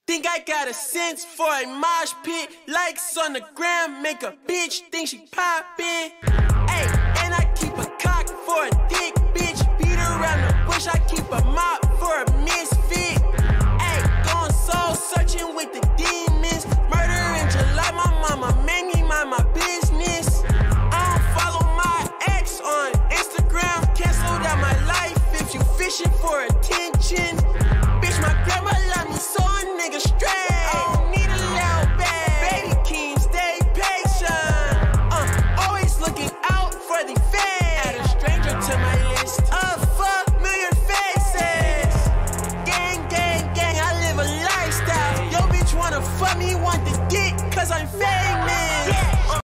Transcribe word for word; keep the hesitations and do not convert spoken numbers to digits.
Think I got a sense for a mosh pit. Likes on the gram make a bitch think she poppin'.